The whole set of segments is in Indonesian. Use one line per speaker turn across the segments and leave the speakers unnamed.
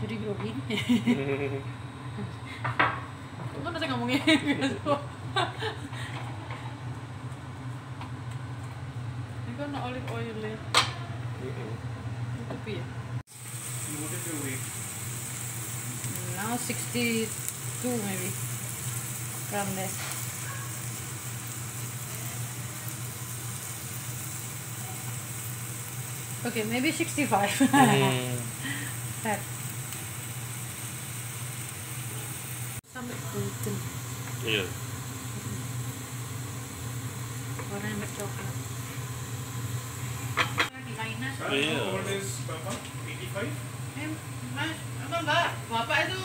jadi grogi. Kan saya ngomongnya gitu. Ini kan olive oil ya. Tapi ya.
What is your weight?
Now 62 maybe. Around there. Okay, maybe 65. That. Sampai gluten.
Iya.
Warna yang bercoklat. Lagi mainan.
Iya.
What is Papa? 85?
Mas, apa Mbak? Bapak itu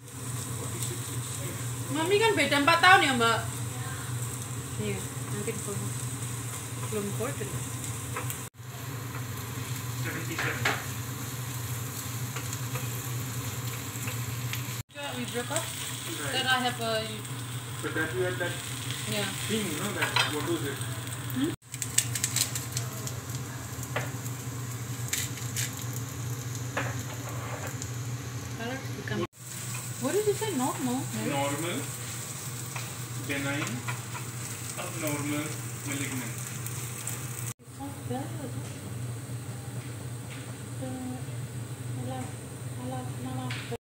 Mami kan beda 4 tahun ya Mbak? Iya, nanti belum golden.
77.
We broke up. Then
Right.
I have a
But that you had that
yeah.
thing, you know, that, what was it?
Color become. What did you say? Normal. Maybe?
Normal, benign, abnormal, malignant.
It's not bad.